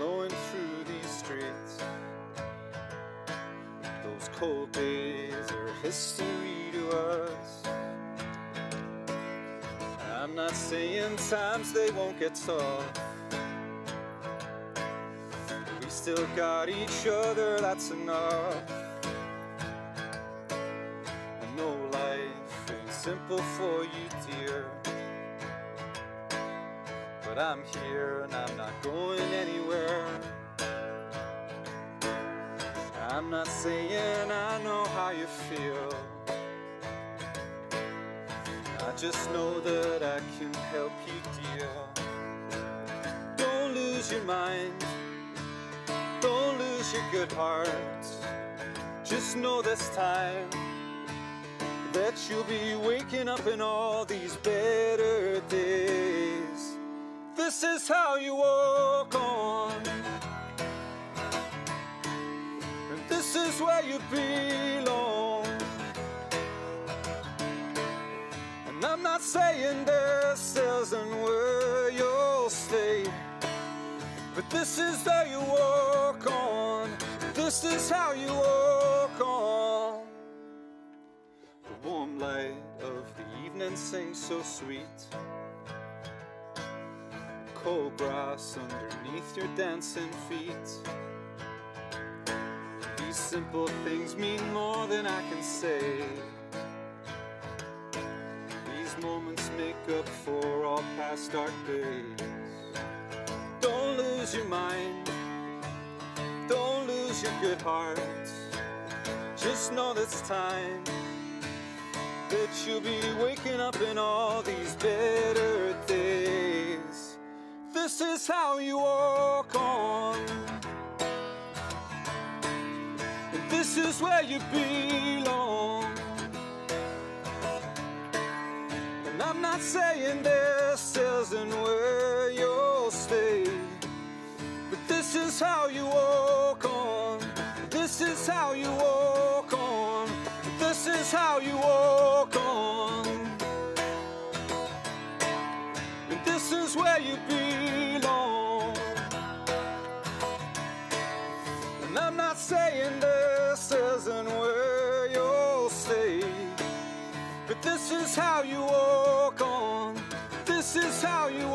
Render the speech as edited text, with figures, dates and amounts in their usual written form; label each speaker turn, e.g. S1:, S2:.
S1: flowing through these streets. Those cold days are history to us. I'm not saying times they won't get tough. We still got each other, that's enough. I know life ain't simple for you, dear, but I'm here and I'm not going anywhere. I'm not saying I know how you feel. I just know that I can help you, dear. Don't lose your mind, don't lose your good heart. Just know this time that you'll be waking up in all these better days. This is how you walk on, and this is where you belong. And I'm not saying this isn't where you'll stay, but this is how you walk on. This is how you walk on. The warm light of the evening sings so sweet. Cold grass underneath your dancing feet. These simple things mean more than I can say. These moments make up for all past dark days. Don't lose your mind, don't lose your good heart. Just know it's time that you'll be waking up in all these better days. This is how you walk on, and this is where you belong. And I'm not saying this isn't where you'll stay, but this is how you walk on. This is how you walk on. This is how you walk on. And this is where you belong. And I'm not saying this isn't where you'll stay, but this is how you walk on. This is how you